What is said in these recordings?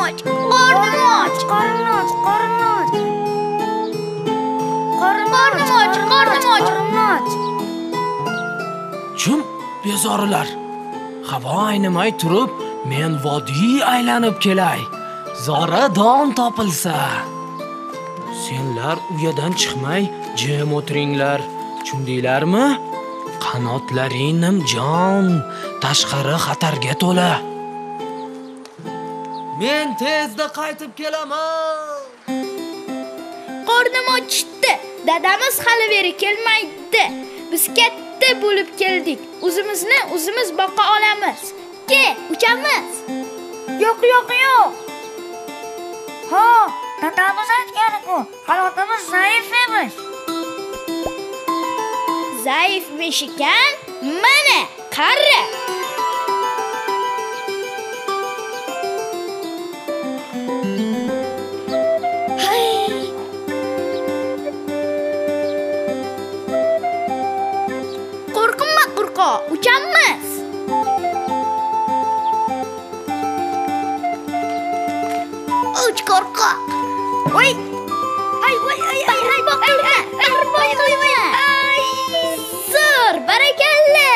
och, qornim och. Kim bezorilar? Havo aynimay turib, men vodiy aylanib kelay. Zora don topilsa. Senlar uyadan chiqmay, jim o'tiringlar. Tushundinglarmi? Qanotlaring jon, tashqari xatarga to'la. Men tezda qaytib kelaman. Qornim ochdi. Dadamiz hali beri kelmaydi. Biz katta bo'lib keldik. O'zimizni o'zimiz boqa olamiz. Ke, uchamiz. Yo'q. Ha, dadamiz aytgan-ku, qanotimiz zaif emish. Zaifmish ekan, mana, qara. Uchamiz. Uch qo'rqoq. Voy. Ay, boqma. Ay, zo'r, barakalla.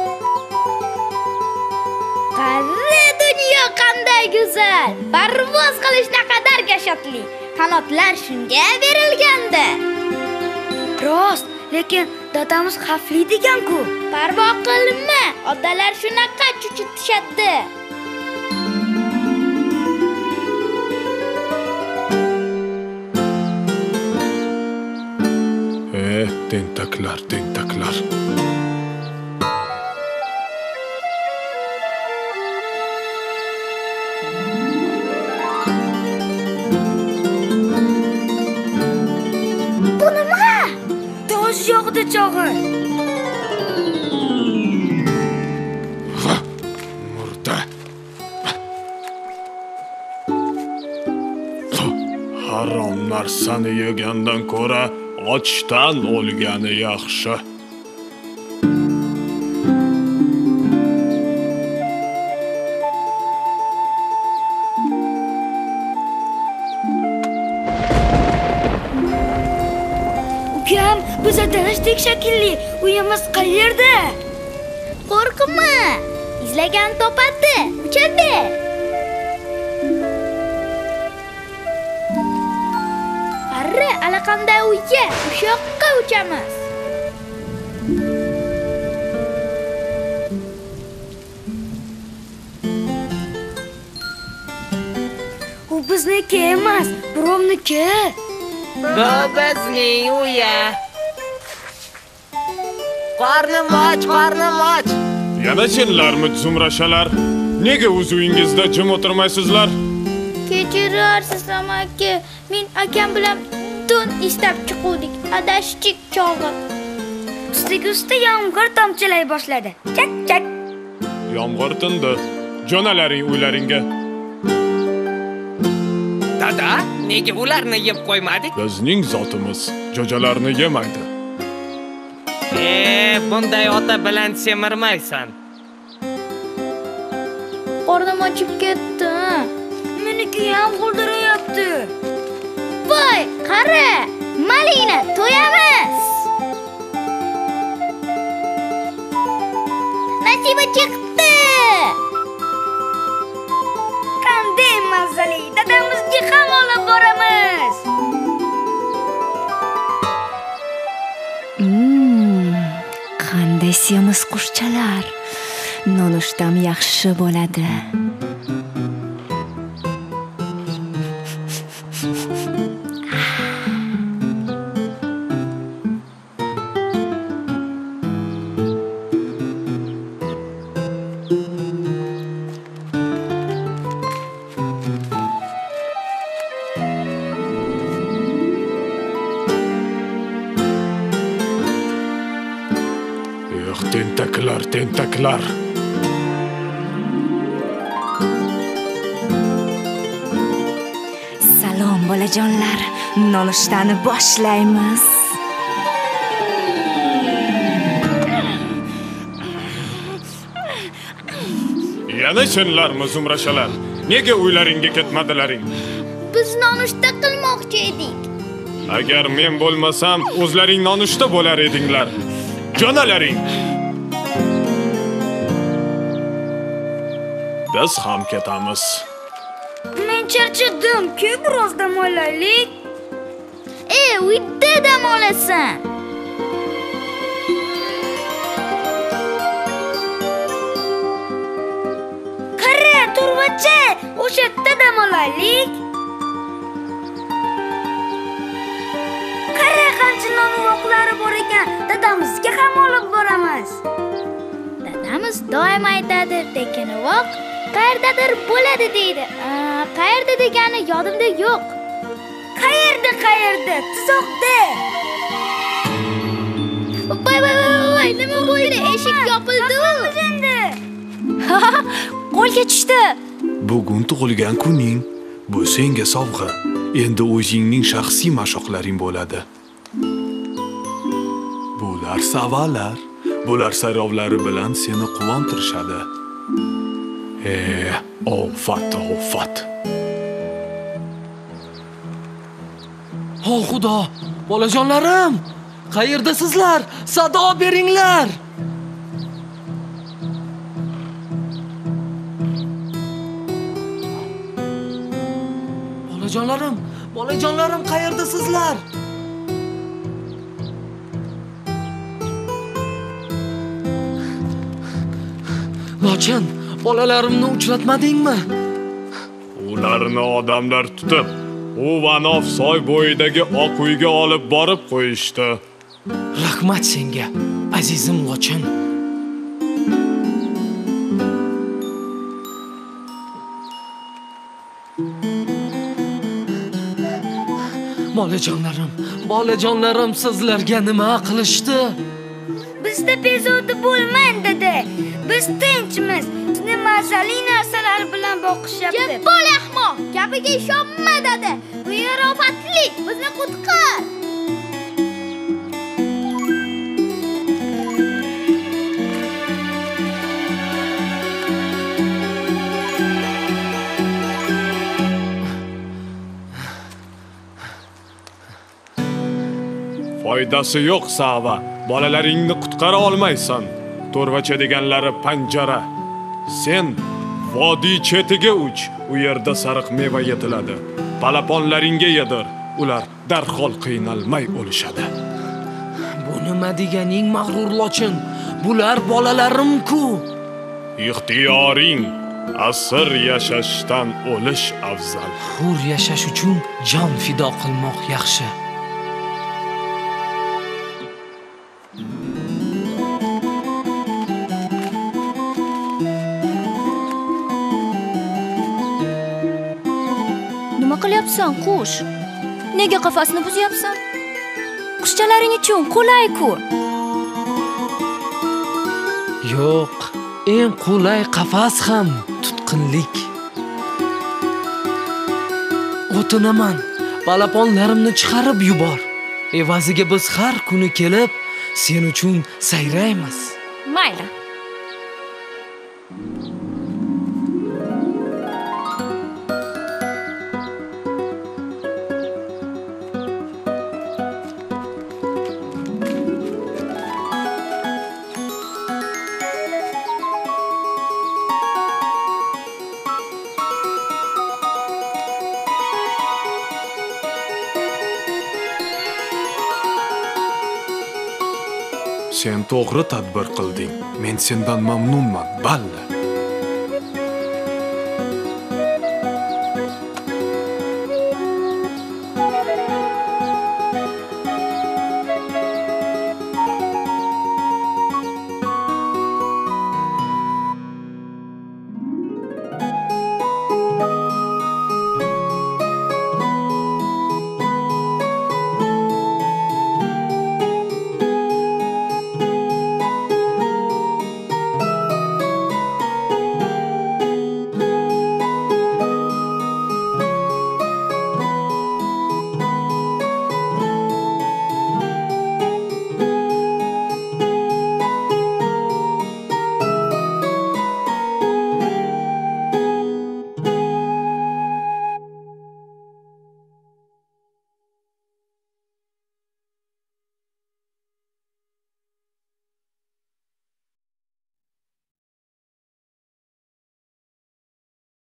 Qara dunyo qanday go'zal. Parvoz qilish naqadar gashatli. Qanotlar shunga berilganda. Rost, lekin dadamiz xavfli degan-ku. Parvo qilma, odalar shunaqa chuchitishadi. Tentaklar. Bu nima? Tosh yog'di chog'i. Murda. Harom narsani yegandan ko'ra ochdan o'lgani yaxshi. Ukam, biz adanishdik shekilli. Uyimiz qayerda? Qo'rqma. Izlagan topadi. Uchadi. Qara, allaqanday uyga, o'sha yoqqa uchamiz. U bizniki emas, birovniki. Bu bizning uya. Qornim och. Yana senlarmi zumrashalar? Nega o'z uyingizda jim o'tirmaysizlar? Kechirarsiz amaki. Men akam bilan don istab chiqdik. Adashdik chog'i. Ustiga yomg'ir tomchilay boshladi. Chak. Yomg'ir tindi. Jonalaring uylaringga. Dada, nega ularni yeb qo'ymadik? Bizning zotimiz jo'jalarni yemaydi. Bunday ota bilan semirmaysan. Qornim ochib ketdi. Meniki ham g'ildirayapti. Voy, qara, malina to'yamiz. Nasiba chiqdi. Qanday mazali, dadamizga ham olib boramiz. Qanday semiz qushchalar. Nonushtam yaxshi bo'ladi. Tentaklar. Salom bolajonlar, nonushtani boshlaymiz. Yana senlarmi zumrashalar? Nega uylaringga ketmadilaring? Biz nonushta qilmoqchi edik. Agar men bo'lmasam, o'zlaring nonushta bo'lar edinglar. Jonalaring. Biz ham ketamiz. Men charchadim. Keyin biroz dam olaylik. Uyda dam olasan. Qara, turvacha, o'sha yerda dam olaylik. Qara, qancha non-uvoqlari bor ekan, dadamizga ham olib boramiz. Dadamiz doim aytadi, tekinvoq qayerdadir bo'ladi deydi. Qayerda degani yodimda yo'q. Qayerda? Tuzoqda. Voy, nima bo'ldi? Eshik yopildi. Qo'lga tushdi. Bugun tug'ilgan kuning. Bu senga sovg'a. Endi o'zingning shaxsiy mashqlaring bo'ladi. Bular savalar. Bular sayrovlari bilan seni quvontirishadi. Ofat. Oh xudo, bolajonlarim, qayerdasizlar? Sado beringlar. Bolajonlarim, qayerdasizlar? Lochin, bolalarimni uchratmadingmi? Ularni odamlar tutib, Uvanov soy bo'yidagi oq uyga olib borib qo'yishdi. Rahmat senga, azizim Lochin. Bolajonlarim, sizlarga nima qilishdi? Bizda bezovta bo'lmang, dada. Biz tinchmiz. Sizni mazali narsalar bilan boqishyapti. Jim bo'l ahmoq, gapiga ishonma dada. Bu yarofatlik, bizni qutqar. Foydasi yo'q, Sava. Bolalaringni qutqara olmaysan. To'rvacha deganlari panjara. Sen vodiy chetiga uch. U yerda sariq meva yetiladi. Palaponlaringga yedir. Ular darhol qiynalmay o'lishadi. Bu nima deganing, mag'rur Lochin? Bular bolalarim-ku. Ixtiyoring asr yashashdan o'lish afzal. Hur yashash uchun jon fido qilmoq yaxshi. Nima qilyapsan, qush? Nega qafasni buzyapsan? Qushchalaring uchun qulay-ku. Yo'q, eng qulay qafas ham tutqinlik. O'tinaman, palaponlarimni chiqarib yubor. Evaziga biz har kuni kelib, sen uchun sayraymiz. Mayli. Sen to'g'ri tadbir qilding. Men sendan mamnunman, balla.